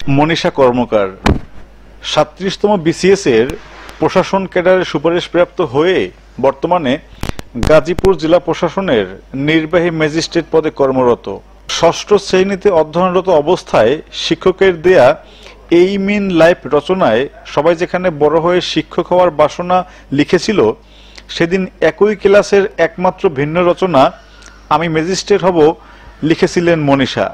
মনীষা কর্মকার ৩৭তম BCS এর প্রশাসন ক্যাডারের সুপারিশপ্রাপ্ত হয়ে বর্তমানে গাজীপুর জেলা প্রশাসনের নির্বাহী ম্যাজিস্ট্রেট পদে কর্মরত। ষষ্ঠ শ্রেণীতে অধ্যয়নরত অবস্থায় শিক্ষকের দেয়া এইম ইন লাইফ রচনায় সবাই যেখানে বড় হয়ে শিক্ষক হওয়ার বাসনা লিখেছিল, সেদিন একই ক্লাসের একমাত্র ভিন্ন রচনা আমি ম্যাজিস্ট্রেট হব লিখেছিলেন মনীষা।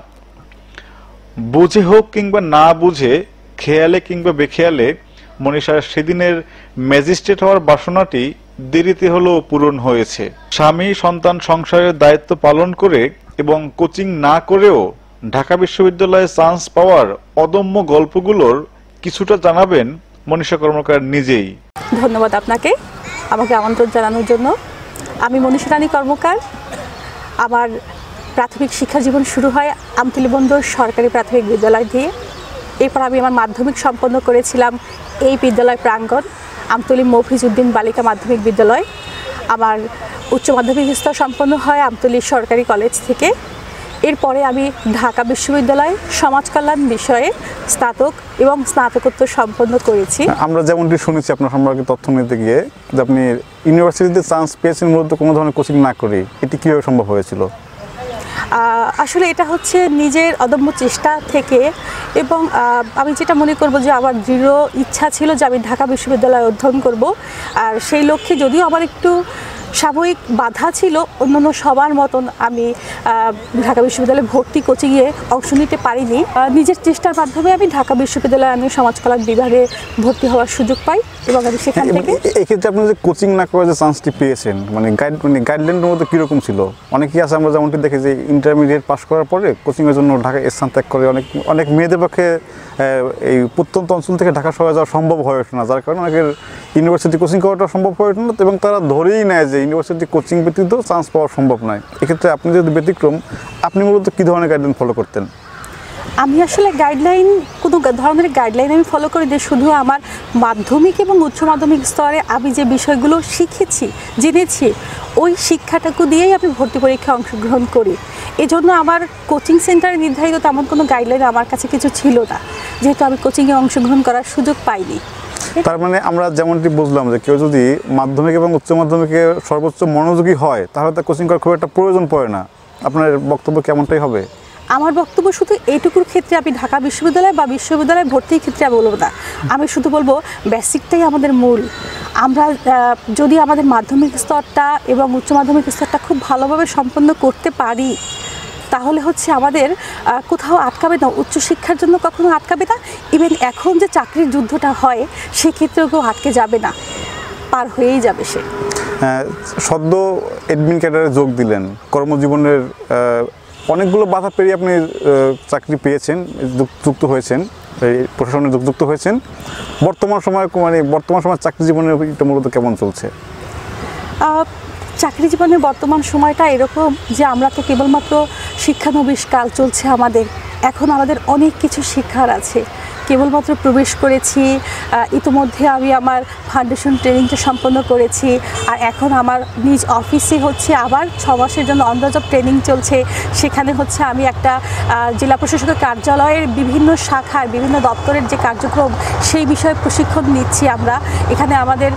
বুঝে হোক কিংবা না বুঝে, খেয়ালে কিংবা বেখেয়ালে মনীষার সেদিনের ম্যাজিস্ট্রেট হওয়ার বাসনাটি দেরিতে হলেও পূরণ হয়েছে। স্বামী সন্তান সংসারের দায়িত্ব পালন করে এবং কোচিং না করেও ঢাকা বিশ্ববিদ্যালয়ে চান্স পাওয়ার অদম্য গল্পগুলোর কিছুটা জানাবেন মনীষা কর্মকার নিজেই। ধন্যবাদ আপনাকে আমাকে আমন্ত্রণ জানানোর জন্য। আমি মনীষা রানী কর্মকার। আমার প্রাথমিক শিক্ষা জীবন শুরু হয় আমতলী বন্দর সরকারি প্রাথমিক বিদ্যালয় দিয়ে। এরপর আমি আমার মাধ্যমিক সম্পন্ন করেছিলাম এই বিদ্যালয় প্রাঙ্গণ আমতলী মফিজউদ্দিন বালিকা মাধ্যমিক বিদ্যালয়। আমার উচ্চ মাধ্যমিক স্তর সম্পন্ন হয় আমতলী সরকারি কলেজ থেকে। এরপরে আমি ঢাকা বিশ্ববিদ্যালয়ে সমাজ কল্যাণ বিষয়ে স্নাতক এবং স্নাতকোত্তর সম্পন্ন করেছি। আমরা যেমনটি শুনেছি আপনার সম্পর্কে তথ্য নিতে গিয়ে যে আপনি ইউনিভার্সিটিতে চান্স পেয়েছেন মূলত কোনো ধরনের কোচিং না করে, এটি কীভাবে সম্ভব হয়েছিল? আসলে এটা হচ্ছে নিজের অদম্য চেষ্টা থেকে, এবং আমি যেটা মনে করব যে আমার দৃঢ় ইচ্ছা ছিল যে আমি ঢাকা বিশ্ববিদ্যালয়ে অধ্যয়ন করব। আর সেই লক্ষ্যে যদিও আমার একটু সাময়িক বাধা ছিল, অন্যান্য সবার মতন আমি ঢাকা বিশ্ববিদ্যালয়ে ভর্তি কোচিংয়ে অংশ নিতে পারিনি। নিজের চেষ্টার মাধ্যমে আমি ঢাকা বিশ্ববিদ্যালয়ে আমি সমাজ কল্যাণ বিভাগে ভর্তি হওয়ার সুযোগ পাই এবং আমি সেখান থেকে। এক্ষেত্রে আপনি যে কোচিং না করে যে চান্সটি পেয়েছেন, মানে গাইডলাইনের মধ্যে কীরকম ছিল? অনেকেই আছে আমরা যেমনটি দেখি যে ইন্টারমিডিয়েট পাস করার পরে কোচিংয়ের জন্য ঢাকা স্থান ত্যাগ করে। অনেক মেয়েদের পক্ষে এই প্রত্যন্ত অঞ্চল থেকে ঢাকা শহরে যাওয়া সম্ভব হয়ে ওঠে না, যার কারণে অনেকের ইউনিভার্সিটি কোচিং করাটা সম্ভব হয়ে ওঠে না, এবং তারা ধরেই নেয় যে ইউনিভার্সিটি কোচিং ব্যতীত চান্স পাওয়া সম্ভব নয়। এক্ষেত্রে আপনি যেহেতু ব্যতিক্রম, আপনি মূলত কী ধরনের গাইডলাইন ফলো করতেন? আমি আসলে গাইডলাইন কোনো ধরনের গাইডলাইন আমি ফলো করি যে শুধু আমার মাধ্যমিক এবং উচ্চ মাধ্যমিক স্তরে আমি যে বিষয়গুলো শিখেছি জেনেছি ওই শিক্ষাটুকু দিয়েই আমি ভর্তি পরীক্ষায় অংশগ্রহণ করি। এজন্য আমার কোচিং সেন্টারে নির্ধারিত তেমন কোনো গাইডলাইন আমার কাছে কিছু ছিল না, যেহেতু আমি কোচিংয়ে অংশগ্রহণ করার সুযোগ পাইনি। তার মানে আমরা যেমনটি বুঝলাম যে কেউ যদি মাধ্যমিক এবং উচ্চ মাধ্যমিকে সর্বোচ্চ মনোযোগী হয় তাহলে তার কোচিং করার খুব একটা প্রয়োজন পড়ে না। আপনার বক্তব্য কেমনটাই হবে? আমার বক্তব্য শুধু এইটুকুর ক্ষেত্রে আমি ঢাকা বিশ্ববিদ্যালয় বা বিশ্ববিদ্যালয়ে ভর্তির ক্ষেত্রে আমি বলবো না। আমি শুধু বলবো বেসিকটাই আমাদের মূল। আমরা যদি আমাদের মাধ্যমিক স্তরটা এবং উচ্চ মাধ্যমিক স্তরটা খুব ভালোভাবে সম্পন্ন করতে পারি তাহলে হচ্ছে আমাদের কোথাও আটকাবে না, উচ্চশিক্ষার জন্য কখনো আটকাবে না। ইভেন এখন যে চাকরির যুদ্ধটা হয় সেক্ষেত্রেও কেউ আটকে যাবে না, পার হয়েই যাবে সে। সদ্য এডমিন ক্যাডারে যোগ দিলেন, কর্মজীবনের অনেকগুলো বাধা পেরিয়ে আপনি চাকরি পেয়েছেন, যুক্ত হয়েছেন, প্রশাসনে যুক্ত হয়েছেন। বর্তমান সময় চাকরি জীবনের এটা মূলত কেমন চলছে? চাকরি জীবনের বর্তমান সময়টা এরকম যে আমরা তো কেবলমাত্র শিক্ষানবিশ কাল চলছে আমাদের, এখন আমাদের অনেক কিছু শিক্ষার আছে। কেবলমাত্র প্রবেশ করেছি, ইতিমধ্যে আমি আমার ফাউন্ডেশন ট্রেনিংটা সম্পন্ন করেছি, আর এখন আমার নিজ অফিসে হচ্ছে আবার 6 মাসের জন্য অন দ্য জব ট্রেনিং চলছে। সেখানে হচ্ছে আমি একটা জেলা প্রশাসকের কার্যালয়ের বিভিন্ন শাখার বিভিন্ন দপ্তরের যে কার্যক্রম সেই বিষয়ে প্রশিক্ষণ নিচ্ছি আমরা। এখানে আমাদের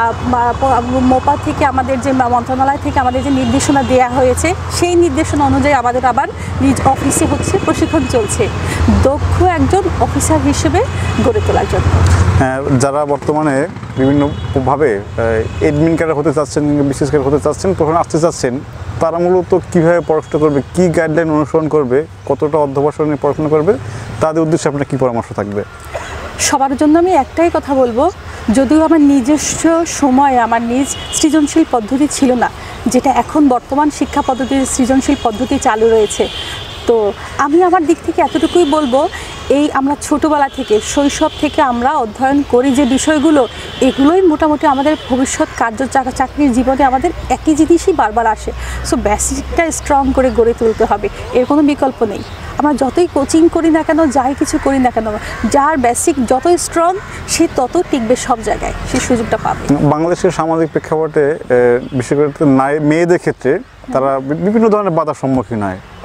মোপা থেকে আমাদের যে মন্ত্রণালয় থেকে আমাদের যে নির্দেশনা দেওয়া হয়েছে সেই নির্দেশনা অনুযায়ী আমাদের আবার নিজ অফিসে হচ্ছে প্রশিক্ষণ চলছে দক্ষ একজন অফিসার হিসেবে গড়ে তোলার জন্য। যারা বর্তমানে বিভিন্নভাবে এডমিন ক্যাডার হতে চাচ্ছেন, বিশেষ করে হতে চাচ্ছেন, প্রশাসনে আসতে চাচ্ছেন, তারা মূলত কীভাবে পড়াশোনা করবে, কী গাইডলাইন অনুসরণ করবে, কতটা অধ্যবসায় নিয়ে পড়াশোনা করবে, তাদের উদ্দেশ্যে আপনার কী পরামর্শ থাকবে? সবার জন্য আমি একটাই কথা বলবো, যদিও আমার নিজস্ব সময়ে আমার নিজ সৃজনশীল পদ্ধতি ছিল না, যেটা এখন বর্তমান শিক্ষা পদ্ধতির সৃজনশীল পদ্ধতি চালু রয়েছে, তো আমি আমার দিক থেকে এতটুকুই বলবো, এই আমরা ছোটোবেলা থেকে শৈশব থেকে আমরা অধ্যয়ন করি যে বিষয়গুলো, এগুলোই মোটামুটি আমাদের ভবিষ্যৎ চাকরির জীবনে আমাদের একই জিনিসই বারবার আসে। সো বেসিকটা স্ট্রং করে গড়ে তুলতে হবে, এর কোনো বিকল্প নেই। আমরা যতই কোচিং করি না কেন, যাই কিছু করি না কেন, যার বেসিক যতই স্ট্রং সে তত টিকবে সব জায়গায়, সেই সুযোগটা পাবে। বাংলাদেশের সামাজিক প্রেক্ষাপটে বিশেষ করে মেয়েদের ক্ষেত্রে তারা বিভিন্ন ধরনের বাধার সম্মুখীন হয়।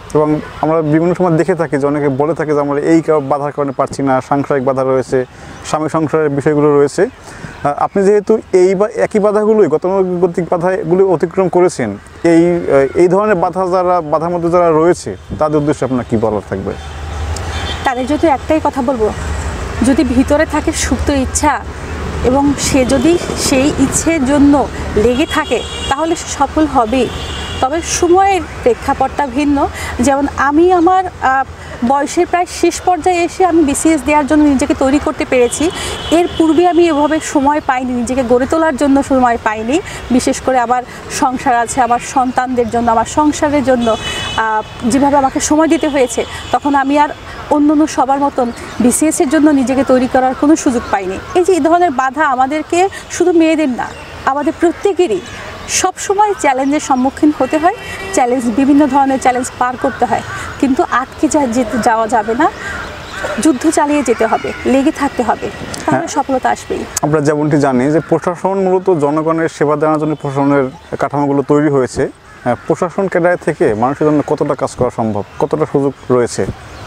এবং আমরা বিভিন্ন সময় দেখে থাকি যে অনেকে বলে থাকে যে আমরা এই বাধার কারণে পারছি না, সাংসারিক বাধা রয়েছে, স্বামী সংসারের বিষয়গুলো রয়েছে। আপনি যেহেতু একই বাধাগুলোই গতানুগতিক বাধাগুলো অতিক্রম করেছেন, এই ধরনের বাধার মধ্যে যারা রয়েছে তাদের উদ্দেশ্যে আপনার কী বলার থাকবে? তাদের যদি একটাই কথা বলবো, যদি ভিতরে থাকে সুপ্ত ইচ্ছা এবং সে যদি সেই ইচ্ছের জন্য লেগে থাকে তাহলে সে সফল হবেই। তবে সময়ের প্রেক্ষাপটটা ভিন্ন। যেমন আমি আমার বয়সের প্রায় শেষ পর্যায়ে এসে আমি বিসিএস দেওয়ার জন্য নিজেকে তৈরি করতে পেরেছি। এর পূর্বে আমি এভাবে সময় পাইনি, নিজেকে গড়ে তোলার জন্য সময় পাইনি। বিশেষ করে আমার সংসার আছে, আমার সন্তানদের জন্য, আমার সংসারের জন্য যেভাবে আমাকে সময় দিতে হয়েছে, তখন আমি আর অন্য সবার মতন বিসিএসের জন্য নিজেকে তৈরি করার কোনো সুযোগ পাইনি। এই ধরনের বাধা আমাদেরকে শুধু মেয়েদের না, আমাদের প্রত্যেকেরই সবসময় চ্যালেঞ্জের সম্মুখীন হতে হয়। বিভিন্ন ধরনের চ্যালেঞ্জ পার করতে হয়, কিন্তু আটকে যাওয়া যাবে না। যুদ্ধ চালিয়ে যেতে হবে, লেগে থাকতে হবে, তাহলে সফলতা আসবেই। আমরা যেমনটি জানি যে প্রশাসন মূলত জনগণের সেবা দেওয়ার জন্য প্রশাসনের কাঠামোগুলো তৈরি হয়েছে। প্রশাসন ক্যাডার থেকে মানুষের জন্য কতটা কাজ করা সম্ভব, কতটা সুযোগ রয়েছে?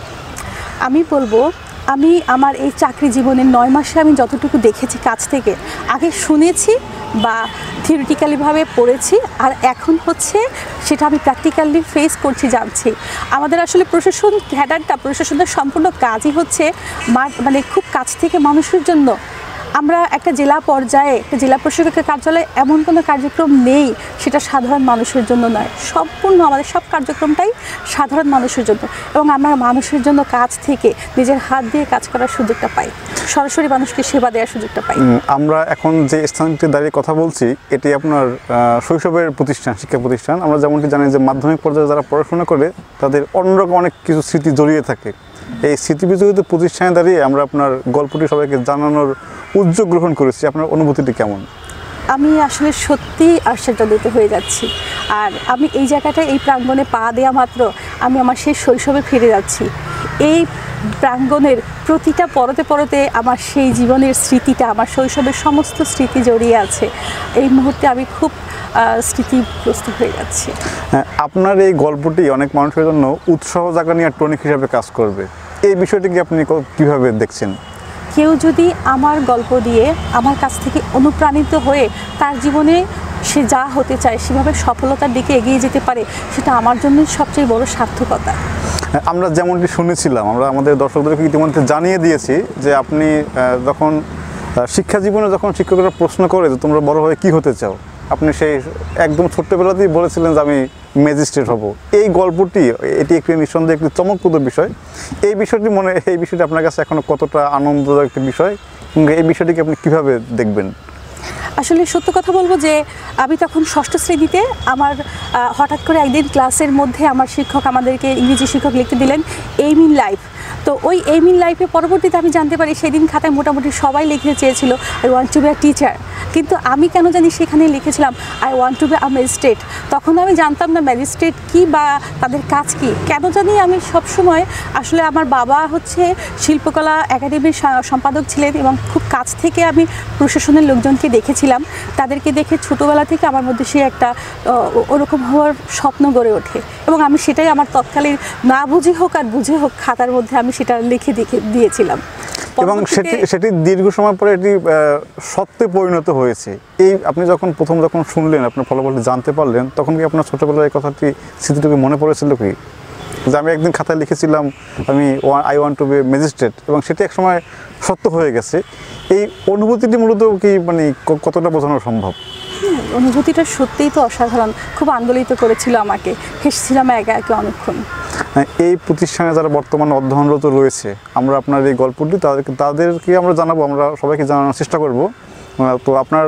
আমি বলবো, আমি আমার এই চাকরি জীবনের 9 মাসে আমি যতটুকু দেখেছি কাছ থেকে, আগে শুনেছি বা থিওরিটিক্যালিভাবে পড়েছি, আর এখন হচ্ছে সেটা আমি প্র্যাকটিক্যালি ফেস করছি, জানছি। আমাদের আসলে প্রশাসন ক্যাডারটা, প্রশাসনের সম্পূর্ণ কাজই হচ্ছে মানে খুব কাছ থেকে মানুষের জন্য। আমরা একটা জেলা পর্যায়ে, একটা জেলা প্রশাসকের কার্যালয়ে এমন কোনো কার্যক্রম নেই সেটা সাধারণ মানুষের জন্য নয়। সম্পূর্ণ আমাদের সব কার্যক্রমটাই সাধারণ মানুষের জন্য, এবং আমরা মানুষের জন্য কাজ থেকে নিজের হাত দিয়ে কাজ করার সুযোগটা পাই, সরাসরি মানুষকে সেবা দেওয়ার সুযোগটা পাই। আমরা এখন যে স্থানটিতে দাঁড়িয়ে কথা বলছি এটি আপনার শৈশবের প্রতিষ্ঠান, শিক্ষা প্রতিষ্ঠান। আমরা যেমনটি জানি যে মাধ্যমিক পর্যায়ে যারা পড়াশোনা করে তাদের অন্যরকম অনেক কিছু স্মৃতি জড়িয়ে থাকে। এই স্মৃতিবিজড়িত প্রতিষ্ঠানে দাঁড়িয়ে আমরা আপনার গল্পটি সবাইকে জানানোর উদ্যোগ গ্রহণ করেছি। আপনার অনুভূতিটি কেমন? আমি আসলে সত্যিই আশ্চর্যজনিত হয়ে যাচ্ছি। আর আমি এই জায়গাটায়, এই প্রাঙ্গণে পা দেওয়া মাত্র আমি আমার সেই শৈশবে ফিরে যাচ্ছি। এই প্রাঙ্গণের প্রতিটা পরতে পরতে আমার সেই জীবনের স্মৃতিটা, আমার শৈশবের সমস্ত স্মৃতি জড়িয়ে আছে। এই মুহূর্তে আমি খুব স্মৃতিগ্রস্ত হয়ে যাচ্ছি। আপনার এই গল্পটি অনেক মানুষের জন্য উৎসাহ জাগানি আর টনিক হিসাবে কাজ করবে। এই বিষয়টিকে আপনি কীভাবে দেখছেন? কেউ যদি আমার গল্প দিয়ে আমার কাছ থেকে অনুপ্রাণিত হয়ে তার জীবনে সে যা হতে চায় সেভাবে সফলতার দিকে এগিয়ে যেতে পারে, সেটা আমার জন্য সবচেয়ে বড় সার্থকতা। আমরা যেমনটি শুনেছিলাম, আমরা আমাদের দর্শকদেরকে ইতিমধ্যে জানিয়ে দিয়েছি যে আপনি যখন শিক্ষা জীবনে যখন শিক্ষকরা প্রশ্ন করে যে তোমরা বড় হয়ে কী হতে চাও, আপনি সেই একদম ছোট্টবেলাতেই বলেছিলেন যে আমি ম্যাজিস্ট্রেট হব। এই গল্পটি, এটি একটি নিঃসন্দেহে একটি চমকপ্রদ বিষয়। এই বিষয়টি আপনার কাছে এখনো কতটা আনন্দদায়ক একটি বিষয়, এবং এই বিষয়টিকে আপনি কীভাবে দেখবেন? আসলে সত্য কথা বলবো যে আমি তখন 6ষ্ঠ শ্রেণীতে, আমার হঠাৎ করে একদিন ক্লাসের মধ্যে আমার শিক্ষক, আমাদেরকে ইংরেজি শিক্ষক লিখতে দিলেন এইম ইন লাইফ। তো ওই এইম ইন লাইফে পরবর্তীতে আমি জানতে পারি সেদিন খাতায় মোটামুটি সবাই লিখতে চেয়েছিল I want to be a teacher, কিন্তু আমি কেন জানি সেখানে লিখেছিলাম I want to be a magistrate. তখন আমি জানতাম না ম্যাজিস্ট্রেট কী বা তাদের কাজ কী। কেন জানি আমি সবসময়, আসলে আমার বাবা হচ্ছে শিল্পকলা একাডেমির সম্পাদক ছিলেন, এবং খুব কাছ থেকে আমি প্রশাসনের লোকজনকে দেখেছিলাম। তাদেরকে দেখে ছোটোবেলা থেকে আমার মধ্যে সে একটা ওরকম হওয়ার স্বপ্ন গড়ে ওঠে, এবং আমি সেটাই আমার তৎকালীন না বুঝে হোক আর বুঝে হোক খাতার মধ্যে আমি সেটা লিখে দিয়েছিলাম, এবং সেটি দীর্ঘ সময় পরে এটি সত্যে পরিণত হয়েছে। এই আপনি যখন শুনলেন, আপনার ফলাফলটি জানতে পারলেন, তখন কি আপনার ছোটোবেলায় এই কথাটি, স্মৃতিটুকু মনে পড়েছিল কি যে আমি একদিন খাতায় লিখেছিলাম I want to be magistrate, এবং সেটি একসময় সত্য হয়ে গেছে? এই অনুভূতিটি মূলত কি মানে কতটা বোঝানো সম্ভব? অনুভূতিটা সত্যিই তো অসাধারণ, খুব আন্দোলিত করেছিল আমাকে, হেসেছিলাম একে একে অনেকক্ষণ। এই প্রতিষ্ঠানে যারা বর্তমানে অধ্যয়নরত রয়েছে, আমরা আপনার এই গল্পটি তাদেরকে আমরা জানাবো, আমরা সবাইকে জানানোর চেষ্টা করব। তো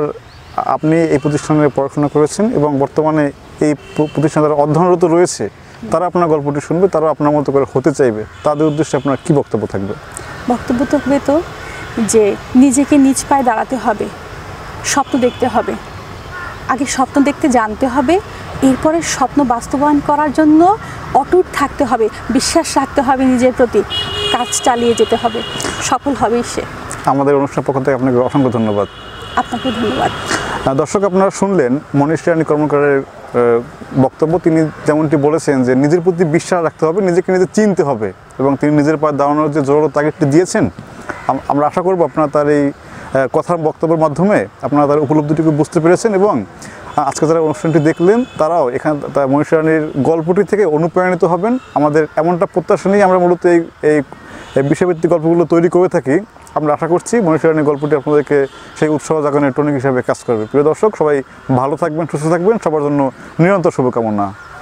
আপনি এই প্রতিষ্ঠানে পড়াশোনা করেছেন, এবং বর্তমানে এই প্রতিষ্ঠানে যারা অধ্যয়নরত রয়েছে তারা আপনার গল্পটি শুনবে, তারা আপনার মতো করে হতে চাইবে। তাদের উদ্দেশ্যে আপনার কী বক্তব্য থাকবে? বক্তব্য থাকবে তো যে নিজেকে নিজ পায়ে দাঁড়াতে হবে, স্বপ্ন দেখতে হবে, আগে স্বপ্ন দেখতে জানতে হবে, এরপরে স্বপ্ন বাস্তবায়ন করার জন্য অটুট থাকতে হবে, বিশ্বাস রাখতে হবে নিজের প্রতি, কাজ চালিয়ে যেতে হবে, সফল হবেই সে। আমাদের অনুষ্ঠানের পক্ষ থেকে আপনাকে অসংখ্য ধন্যবাদ। আপনাকে ধন্যবাদ। দর্শক, আপনারা শুনলেন মনীষী রানী কর্মকারের বক্তব্য। তিনি যেমনটি বলেছেন যে নিজের প্রতি বিশ্বাস রাখতে হবে, নিজেকে নিজে চিনতে হবে, এবং তিনি নিজের পায়ে দাঁড়ানোর যে জোর তাগিদটি দিয়েছেন, আমরা আশা করব আপনারা তার এই কথার বক্তব্যের মাধ্যমে আপনারা তার উপলব্ধিটুকু বুঝতে পেরেছেন, এবং আজকে যারা অনুষ্ঠানটি দেখলেন তারাও এখানে মনীষী রানীর গল্পটি থেকে অনুপ্রাণিত হবেন। আমাদের এমনটা প্রত্যাশা নিয়ে আমরা মূলত এই বিষয়ভিত্তিক গল্পগুলো তৈরি করে থাকি। আমরা আশা করছি মনীষী রানীর গল্পটি আপনাদেরকে সেই উৎসাহ জাগানোর টনিক হিসাবে কাজ করবে। প্রিয় দর্শক, সবাই ভালো থাকবেন, সুস্থ থাকবেন, সবার জন্য নিরন্তর শুভকামনা।